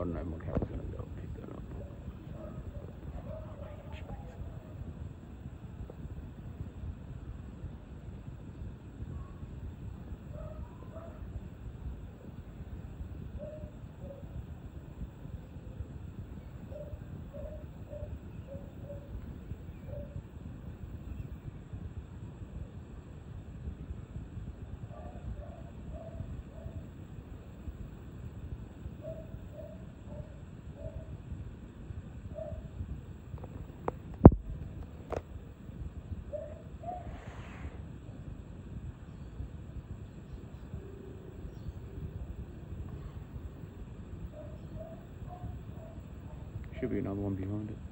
I don't know if my camera's gonna be able to pick that up. Should be another one behind it.